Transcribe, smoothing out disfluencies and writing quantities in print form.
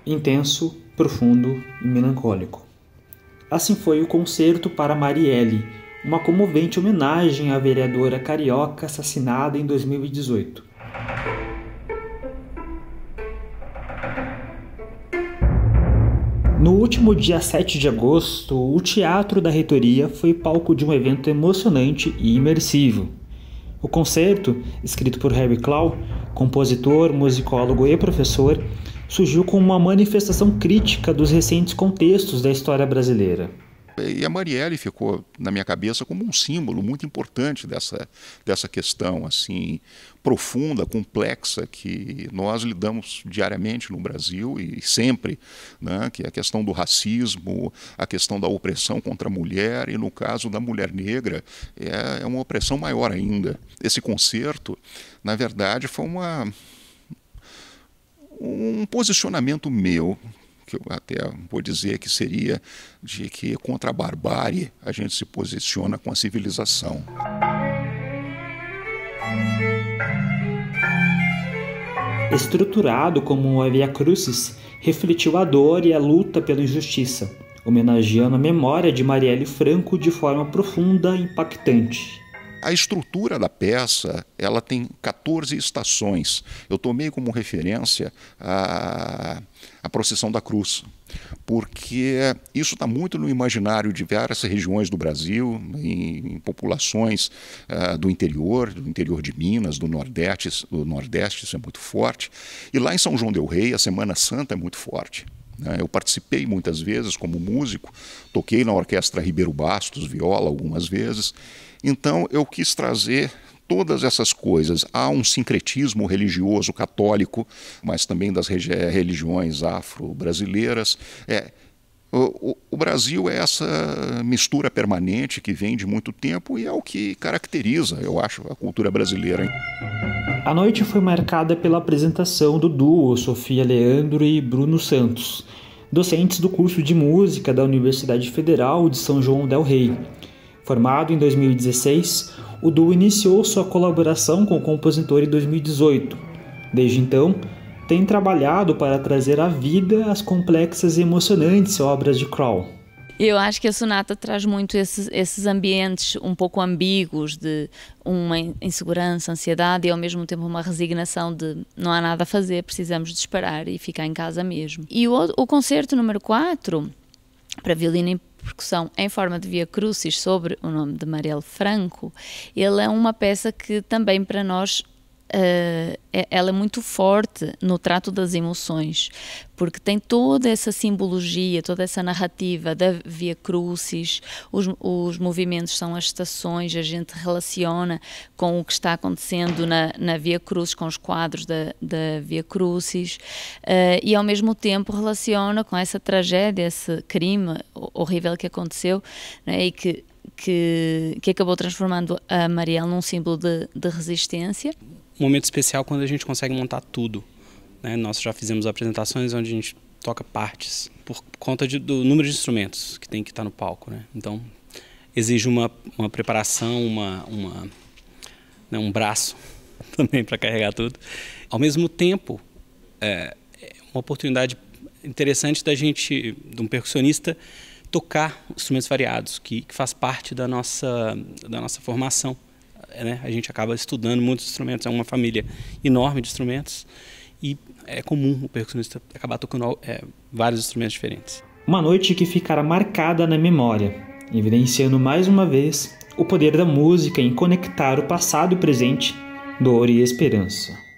intenso, profundo e melancólico. Assim foi o Concerto para Marielle, uma comovente homenagem à vereadora carioca assassinada em 2018. No último dia 7 de agosto, o Teatro da Reitoria foi palco de um evento emocionante e imersivo. O concerto, escrito por Harry Clough, compositor, musicólogo e professor, surgiu como uma manifestação crítica dos recentes contextos da história brasileira. E a Marielle ficou na minha cabeça como um símbolo muito importante dessa questão assim profunda, complexa, que nós lidamos diariamente no Brasil e sempre, né, que é a questão do racismo, a questão da opressão contra a mulher e, no caso da mulher negra, é uma opressão maior ainda. Esse concerto, na verdade, foi um posicionamento meu, que eu até vou dizer que seria de que contra a barbárie a gente se posiciona com a civilização. Estruturado como uma Via Crucis, refletiu a dor e a luta pela injustiça, homenageando a memória de Marielle Franco de forma profunda e impactante. A estrutura da peça, ela tem 14 estações. Eu tomei como referência a Procissão da Cruz, porque isso está muito no imaginário de várias regiões do Brasil, em populações do interior de Minas, do Nordeste, isso é muito forte. E lá em São João del Rei, a Semana Santa é muito forte. Eu participei muitas vezes como músico, toquei na Orquestra Ribeiro Bastos, viola algumas vezes. Então eu quis trazer todas essas coisas. Há um sincretismo religioso católico, mas também das religiões afro-brasileiras. O Brasil é essa mistura permanente que vem de muito tempo e é o que caracteriza, eu acho, a cultura brasileira. A noite foi marcada pela apresentação do duo Sofia Leandro e Bruno Santos, docentes do curso de música da Universidade Federal de São João del Rei. Formado em 2016, o duo iniciou sua colaboração com o compositor em 2018. Desde então, tem trabalhado para trazer à vida as complexas e emocionantes obras de Clough. Eu acho que a sonata traz muito esses ambientes um pouco ambíguos de uma insegurança, ansiedade e ao mesmo tempo uma resignação de não há nada a fazer, precisamos de esperar e ficar em casa mesmo. E o concerto número 4, para violino e percussão em forma de Via Crucis, sobre o nome de Marielle Franco, ele é uma peça que também para nós ela é muito forte no trato das emoções, porque tem toda essa simbologia, toda essa narrativa da Via Crucis, os movimentos são as estações, a gente relaciona com o que está acontecendo na Via Crucis, com os quadros da Via Crucis, e ao mesmo tempo relaciona com essa tragédia, esse crime horrível que aconteceu, né, e que acabou transformando a Marielle num símbolo de resistência. Um momento especial quando a gente consegue montar tudo, né? Nós já fizemos apresentações onde a gente toca partes por conta do número de instrumentos que tem que estar no palco, né? Então exige uma preparação, um braço também para carregar tudo. Ao mesmo tempo, é uma oportunidade interessante de um percussionista tocar instrumentos variados, que faz parte da nossa formação. Né? A gente acaba estudando muitos instrumentos, é uma família enorme de instrumentos e é comum o percussionista acabar tocando vários instrumentos diferentes. Uma noite que ficará marcada na memória, evidenciando mais uma vez o poder da música em conectar o passado e o presente, dor e esperança.